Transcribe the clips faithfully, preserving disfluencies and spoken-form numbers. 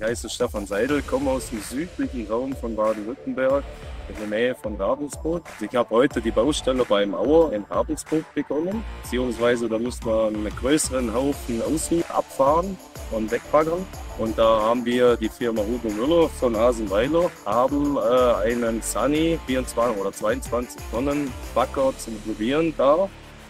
heiße Stefan Seidel, komme aus dem südlichen Raum von Baden-Württemberg, in der Nähe von Ravensburg. Ich habe heute die Baustelle beim Auer in Ravensburg begonnen, beziehungsweise da müssen wir einen größeren Haufen Aushub abfahren und wegbaggern. Und da haben wir die Firma Hugo Müller von Hasenweiler, haben äh, einen Sunny vierundzwanzig oder zweiundzwanzig Tonnen Bagger zum Probieren da.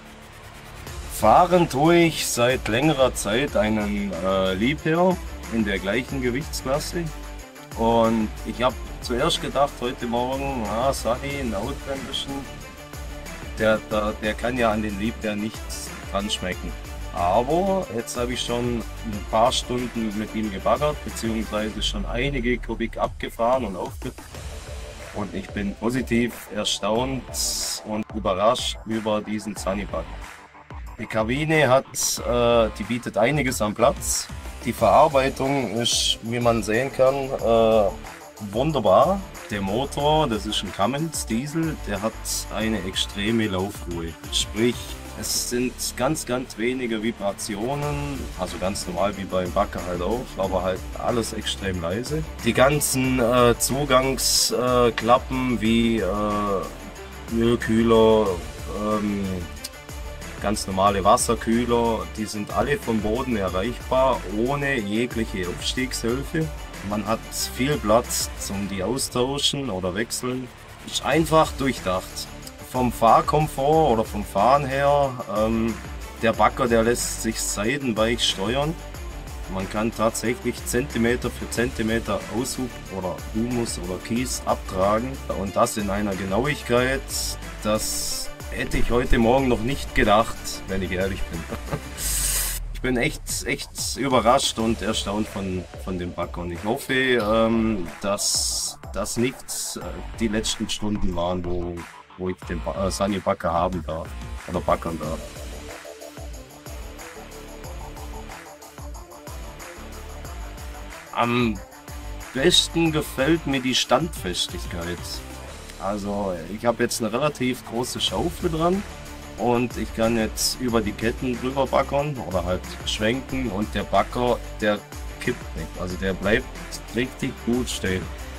Fahren tue ich seit längerer Zeit einen äh, Liebherr in der gleichen Gewichtsklasse. Und ich habe zuerst gedacht, heute Morgen, ah, Sunny, einen ausländischen, der, der, der kann ja an den Liebherr nichts dran schmecken. Aber jetzt habe ich schon ein paar Stunden mit ihm gebaggert, beziehungsweise schon einige Kubik abgefahren und aufgefüllt. Und ich bin positiv erstaunt und überrascht über diesen Sunny Bagger. Die Kabine hat, äh, die bietet einiges an Platz. Die Verarbeitung ist, wie man sehen kann, äh, wunderbar. Der Motor, das ist ein Cummins Diesel, der hat eine extreme Laufruhe. Sprich, es sind ganz, ganz wenige Vibrationen, also ganz normal wie beim Bagger halt auch, aber halt alles extrem leise. Die ganzen äh, Zugangsklappen äh, wie äh, Ölkühler, ähm, ganz normale Wasserkühler, die sind alle vom Boden erreichbar, ohne jegliche Aufstiegshilfe. Man hat viel Platz zum die austauschen oder wechseln. Ist einfach durchdacht. Vom Fahrkomfort oder vom Fahren her, ähm, der Bagger, der lässt sich seitenweich steuern. Man kann tatsächlich Zentimeter für Zentimeter Aushub oder Humus oder Kies abtragen. Und das in einer Genauigkeit, das hätte ich heute Morgen noch nicht gedacht, wenn ich ehrlich bin. Ich bin echt, echt überrascht und erstaunt von, von dem Bagger. Und ich hoffe, ähm, dass das nicht äh, die letzten Stunden waren, wo, wo ich den äh, Sunny Bagger haben darf oder baggern darf. Am besten gefällt mir die Standfestigkeit. Also ich habe jetzt eine relativ große Schaufel dran und ich kann jetzt über die Ketten drüber baggern oder halt schwenken und der Bagger, der kippt nicht. Also der bleibt richtig gut stehen.